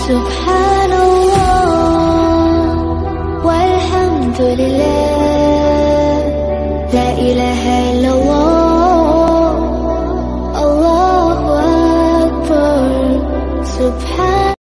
Subhanallah walhamdulillah, la ilaha illallah, Allahu Akbar. Subhanallah.